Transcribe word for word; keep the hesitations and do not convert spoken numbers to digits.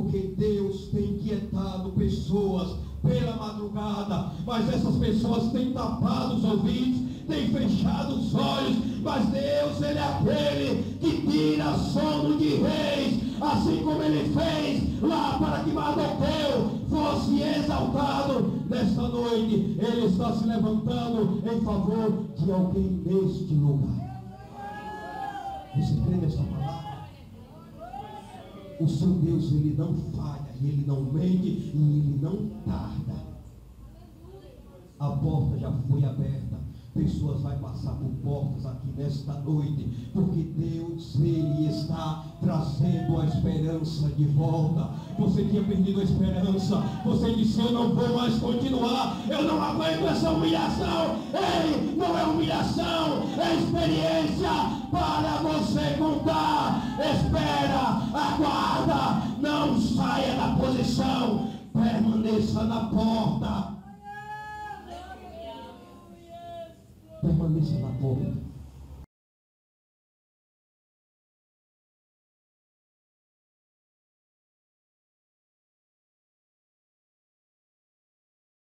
porque Deus tem inquietado pessoas pela madrugada, mas essas pessoas têm tapado os ouvidos, têm fechado os olhos, mas Deus, Ele é aquele que tira sono de reis, assim como Ele fez lá para que Mardoqueu fosse exaltado. Nesta noite Ele está se levantando em favor de alguém neste lugar. Você crê nesta palavra? O seu Deus, Ele não falha, Ele não mente e Ele não tarda. A porta já foi aberta. Pessoas vão passar por portas aqui nesta noite, porque Deus, Ele está trazendo a esperança de volta. Você tinha perdido a esperança, você disse: eu não vou mais continuar, eu não aguento essa humilhação. Ei, não é humilhação, é experiência para você contar. Espera, aguarda, não saia da posição, permaneça na porta. Permaneça na porta.